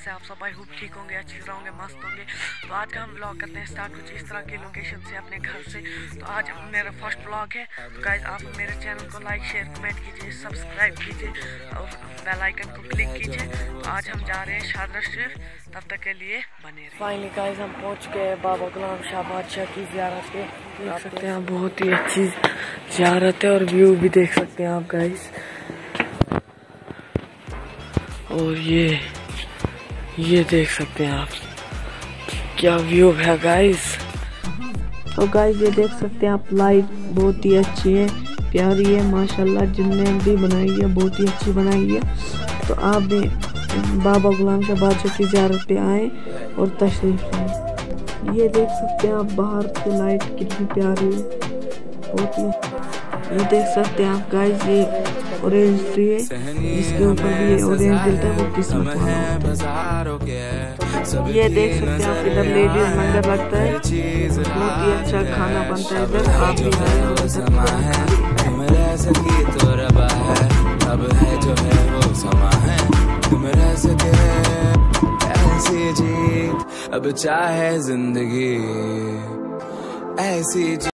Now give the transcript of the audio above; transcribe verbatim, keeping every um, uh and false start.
कैसे आप सब? आई होप ठीक होंगे, अच्छे से रहोगे, मस्त होंगे। तो आज का हम व्लॉग करते हैं स्टार्ट कुछ इस तरह की लोकेशन से, अपने घर से। तो आज मेरा फर्स्ट व्लॉग है। तो गाइस आप मेरे चैनल को लाइक शेयर कमेंट कीजिए, सब्सक्राइब कीजिए और बेल आइकन को क्लिक कीजिए। तो आज हम जा रहे हैं शारदा शरीफ, तब तक के लिए बने रहिए। फाइनली गाइस हम पहुंच गए बाबा गुलाम शाह बादशाह की ज़ियारत पे। देख सकते हैं बहुत ही अच्छी ज़ियारत है और व्यू भी देख सकते हैं आप गाइस। और ये ये देख सकते हैं आप क्या व्यू है गाइस। तो गाइस ये देख सकते हैं आप, लाइट बहुत ही अच्छी है, प्यारी है माशाल्लाह। जिनने भी बनाई है बहुत ही अच्छी बनाई है। तो आप भी बाबा गुलाम शाह बादशाह की ज़ियारत पे आए और तशरीफ लाएं। ये देख सकते हैं आप बाहर की लाइट कितनी प्यारी है, बहुत ही। ये देख सकते हैं आप गाइस, ये ऑरेंज ट्री है जिसके ऊपर भी ये ऑरेंज दिलता है वो किस्मत वाला। ये देख सकते हैं आप, इधर लेडीज लंगर लगता है, बहुत ही अच्छा खाना बनता है इधर। आप भी आए अब चाहे जिंदगी ऐसी।